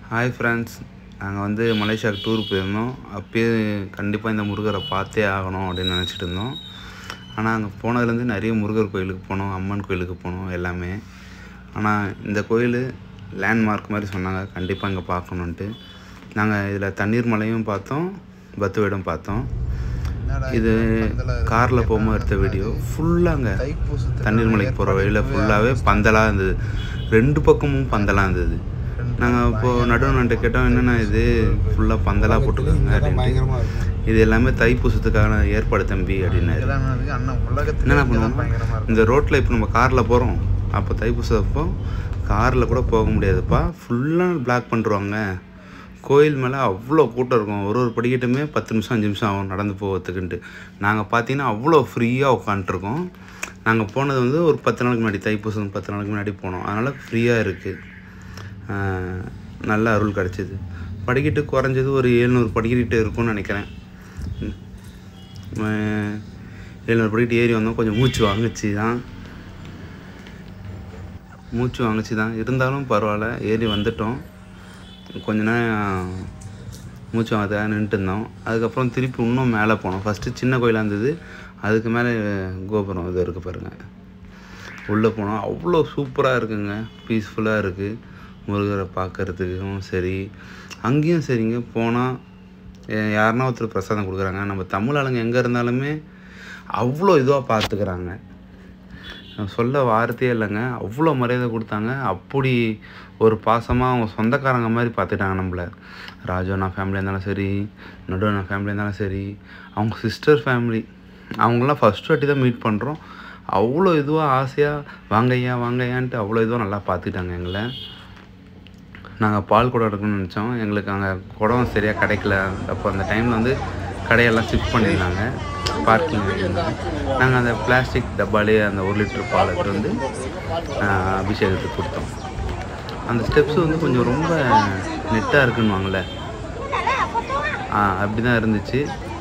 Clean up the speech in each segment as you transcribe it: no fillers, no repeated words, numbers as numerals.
Hi friends, நாங்கள் வந்து மலேசியாவுக்கு டூர் போயிருந்தோம். அப்போயே கண்டிப்பாக இந்த முருகரை பார்த்தே ஆகணும் அப்படின்னு நினச்சிட்டு இருந்தோம். ஆனால் அங்கே போனதுலேருந்து நிறைய முருகர் கோயிலுக்கு போனோம், அம்மன் கோயிலுக்கு போனோம் எல்லாமே. ஆனால் இந்த கோயில் லேண்ட்மார்க் மாதிரி சொன்னாங்க, கண்டிப்பாக இங்கே பார்க்கணுன்ட்டு. நாங்கள் இதில் தண்ணீர் மலையும் பார்த்தோம், பத்து வீடும் பார்த்தோம். இது காரில் போகும்போது எடுத்த வீடியோ. ஃபுல்லாக அங்கே தண்ணீர் மலைக்கு போகிற வழியில் ஃபுல்லாகவே பந்தலாக இருந்தது, ரெண்டு பக்கமும் பந்தலாக இருந்தது. நாங்கள் இப்போது நடுவன்ட்டு கேட்டோம், என்னென்னா இது ஃபுல்லாக பந்தலாக போட்டுருக்காங்க அப்படின்ட்டு. இது எல்லாமே தைப்பூசத்துக்கான ஏற்பாடு தம்பி அப்படின்னாரு. என்னென்ன பண்ணுவோம், இந்த ரோட்டில் இப்போ நம்ம காரில் போகிறோம், அப்போ தைப்பூசப்போ காரில் கூட போக முடியாதுப்பா, ஃபுல்லாக பிளாக் பண்ணிருவாங்க. கோயில் மேலே அவ்வளோ கூட்டம் இருக்கும், ஒரு படிக்கட்டுமே 10 நிமிஷம் 5 நிமிஷம் ஆகும் நடந்து போகிறதுக்குன்ட்டு. நாங்கள் பார்த்தீங்கன்னா அவ்வளோ ஃப்ரீயாக உட்காந்துருக்கோம். நாங்கள் போனது வந்து ஒரு 10 நாளுக்கு முன்னாடி, தைப்பூசம் 10 நாளுக்கு முன்னாடி போனோம். அதனால் ஃப்ரீயாக இருக்குது, நல்ல அருள் கிடச்சிது. படிக்கட்டு குறைஞ்சது ஒரு 700 படிக்கட்டு இருக்கும்னு நினைக்கிறேன். 700 படிக்கட்டு ஏறி வந்தோம். கொஞ்சம் மூச்சு வாங்குச்சு தான் இருந்தாலும் பரவாயில்ல, ஏறி வந்துட்டோம். கொஞ்ச நேரம் மூச்சு வாங்கிறதுக்காக நின்றுட்டு இருந்தோம். அதுக்கப்புறம் திருப்பி இன்னும் மேலே போனோம். ஃபஸ்ட்டு சின்ன கோயிலாக இருந்தது, அதுக்கு மேலே கோபுரம் இது இருக்குது பாருங்கள். உள்ளே போனோம், அவ்வளோ சூப்பராக இருக்குங்க, பீஸ்ஃபுல்லாக இருக்குது. முருகரை பார்க்குறதுக்கும் சரி, அங்கேயும் சரிங்க. போனால் யாருன்னா ஒருத்தர் பிரசாதம் கொடுக்குறாங்க. நம்ம தமிழ் ஆளுங்க எங்கே இருந்தாலுமே அவ்வளோ இதுவாக பார்த்துக்கிறாங்க, சொல்ல வார்த்தையே இல்லைங்க. அவ்வளோ மரியாதை கொடுத்தாங்க. அப்படி ஒரு பாசமாக அவங்க சொந்தக்காரங்க மாதிரி பார்த்துட்டாங்க நம்மளை. ராஜண்ணா ஃபேமிலியாக இருந்தாலும் சரி, நடுவண்ணா ஃபேமிலியாக இருந்தாலும் சரி, அவங்க சிஸ்டர் ஃபேமிலி, அவங்களாம் ஃபஸ்ட்டு வாட்டி தான் மீட் பண்ணுறோம். அவ்வளோ இதுவாக ஆசையாக வாங்கையான்ட்டு அவ்வளோ இதுவாக நல்லா பார்த்துக்கிட்டாங்க எங்களை. நாங்கள் பால் குடம் எடுக்கணும்னு நினச்சோம், எங்களுக்கு அங்கே குடம் சரியாக கிடைக்கல. அப்போ அந்த டைமில் வந்து கடையெல்லாம் ஷிஃப்ட் பண்ணியிருந்தாங்க, பார்க்கிங் இருந்தாங்க. நாங்கள் அந்த பிளாஸ்டிக் டப்பாலே அந்த 1 லிட்டர் பால் எடுத்து வந்து அபிஷேகத்துக்கு கொடுத்தோம். அந்த ஸ்டெப்ஸு வந்து கொஞ்சம் ரொம்ப நெட்டாக இருக்குன்னுவாங்கள்ல, அப்படி தான் இருந்துச்சு.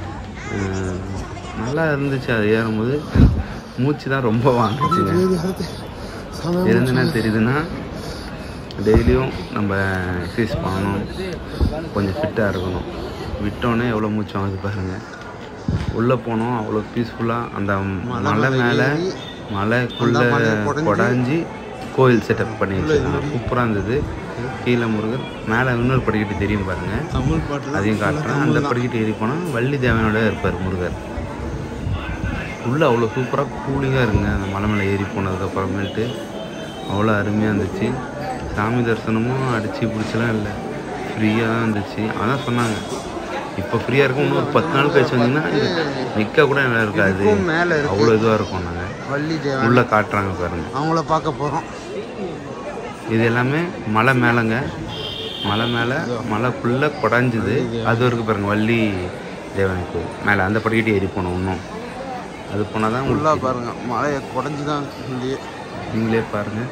நல்லா இருந்துச்சு. அது ஏறும்போது மூச்சு தான் ரொம்ப வாங்குச்சுங்க. இருந்துன்னா தெரியுதுன்னா டெய்லியும் நம்ம எக்ஸசைஸ் பண்ணணும், கொஞ்சம் ஃபிட்டாக இருக்கணும். விட்டோன்னே எவ்வளோ மூச்சு வாங்குது பாருங்கள். உள்ளே போனோம், அவ்வளோ பீஸ்ஃபுல்லாக அந்த மலை மேலே மலைக்குள்ளே கொடைஞ்சி கோயில் செட்டப் பண்ணி வச்சுருக்காங்க. சூப்பராக இருந்தது. கீழே முருகர், மேலே இன்னொரு படிக்கட்டு தெரியும் பாருங்கள், அதையும் காட்டுறேன். அந்த படிக்கட்டு ஏறி போனால் வள்ளி தேவனோட இருப்பார் முருகர். உள்ளே அவ்வளோ சூப்பராக கூலிங்காக இருக்குங்க. அந்த மலை மேலே ஏறி போனதுக்கப்புறமேட்டு அவ்வளோ அருமையாக இருந்துச்சு. சாமி தரிசனமும் அடித்து பிடிச்சலாம் இல்லை, ஃப்ரீயாக தான் இருந்துச்சு. அதான் சொன்னாங்க, இப்போ ஃப்ரீயாக இருக்கும், இன்னும் ஒரு 10 நாள் கழிச்சு வந்தீங்கன்னா நிற்க கூட நல்லா இருக்காது, அவ்வளோ இதுவாக இருக்கும். நாங்கள் உள்ளே காட்டுறாங்க பாருங்கள், அவங்கள பார்க்க போகிறோம். இது எல்லாமே மலை மேலேங்க, மலை மேலே மலைக்குள்ளே கொடைஞ்சிது. அது வரைக்கும் பாருங்கள், வள்ளி தேவன் கோயில் மேலே அந்த படிக்கட்டு ஏறி போனோம். இன்னும் அது போனால் தான் உள்ளே பாருங்கள், மலையை கொடைஞ்சி தான் நீங்களே பாருங்கள்.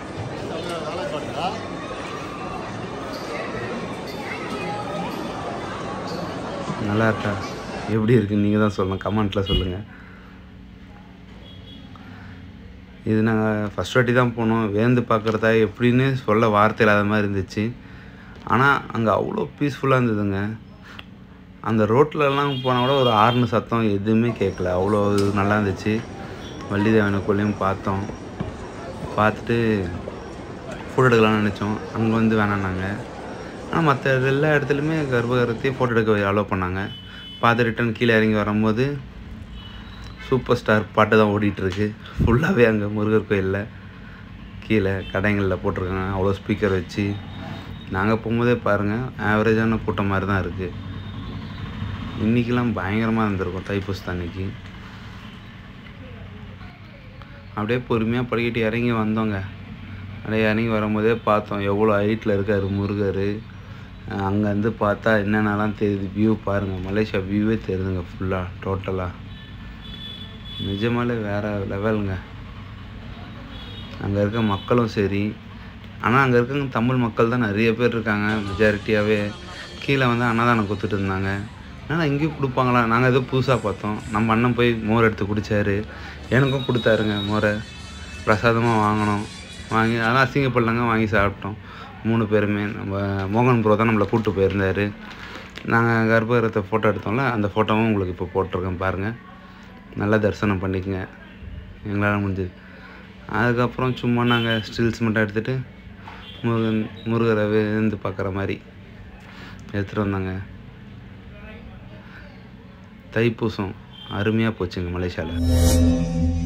நல்லா இருக்கா, எப்படி இருக்குன்னு நீங்கள் தான் சொல்லணும், கமெண்ட்டில் சொல்லுங்கள். இது நாங்கள் ஃபஸ்ட் வாட்டி தான் போனோம், வேந்து பார்க்குறதா எப்படின்னு சொல்ல வார்த்தை இல்லாத மாதிரி இருந்துச்சு. ஆனால் அங்கே அவ்வளோ பீஸ்ஃபுல்லாக இருந்ததுங்க. அந்த ரோட்லலாம் போனால் கூட ஒரு ஆர்னு சத்தம் எதுவுமே கேட்கல, அவ்வளோ நல்லா இருந்துச்சு. வள்ளி தேவனை கோயிலையும் பார்த்தோம். பார்த்துட்டு ஃபோட்டோ எடுக்கலாம்னு நினச்சோம், அங்கே வந்து வேணான்னாங்க. ஆனால் மற்ற எல்லா இடத்துலையுமே கர்ப்பகிரகத்தையும் ஃபோட்டோ எடுக்க அலோவ் பண்ணாங்க. பார்த்து ரிட்டன் கீழே இறங்கி வரும்போது சூப்பர் ஸ்டார் பாட்டு தான் ஓடிட்டுருக்கு ஃபுல்லாகவே. அங்கே முருகர் கோயிலில் கீழே கடைங்களில் போட்டிருக்காங்க, அவ்வளோ ஸ்பீக்கர் வச்சு. நாங்கள் போகும்போதே பாருங்கள், ஆவரேஜான கூட்டம் மாதிரி தான் இருக்குது. இன்றைக்கெலாம் பயங்கரமாக இருந்திருக்கும் தைப்பூசத்து அன்னைக்கு. அப்படியே பொறுமையாக படிக்கட்டு இறங்கி வந்தோங்க. அப்படியே இறங்கி வரும்போதே பார்த்தோம் எவ்வளோ ஹைட்டில் இருக்கார் முருகர். அங்கேருந்து பார்த்தா என்னென்னலாம் தெரியுது, வியூ பாருங்கள், மலேசியா வியூவே தெரியுதுங்க ஃபுல்லாக டோட்டலாக. நிஜமாலே வேறு லெவலுங்க. அங்கே இருக்க மக்களும் சரி, ஆனால் அங்கே இருக்க தமிழ் மக்கள் தான் நிறைய பேர் இருக்காங்க மெஜாரிட்டியாகவே. கீழே வந்து அன்னதானம் கொடுத்துட்டு இருந்தாங்க. ஆனால் இங்கேயும் கொடுப்பாங்களா, நாங்கள் எதோ புதுசாக பார்த்தோம். நம்ம அண்ணன் போய் மோர் எடுத்து குடித்தார், எனக்கும் கொடுத்தாருங்க மோரை. பிரசாதமாக வாங்கினோம், வாங்கி அதெல்லாம் அசிங்கப்படலங்க, வாங்கி சாப்பிட்டோம். 3 பேருமே. நம்ம மோகன் ப்ரோ தான் நம்மளை கூப்பிட்டு போயிருந்தார். நாங்கள் கர்ப்பகிரகத்தை ஃபோட்டோ எடுத்தோம்ல, அந்த ஃபோட்டோவும் உங்களுக்கு இப்போ போட்டிருக்கேன் பாருங்கள். நல்லா தரிசனம் பண்ணிக்கங்க, எங்களால் முடிஞ்சது. அதுக்கப்புறம் சும்மா நாங்கள் ஸ்டில்ஸ் மட்டும் எடுத்துகிட்டு முருகரை விழுந்து பார்க்குற மாதிரி எடுத்துகிட்டு வந்தாங்க. தைப்பூசம் அருமையாக போச்சுங்க மலேசியாவில்.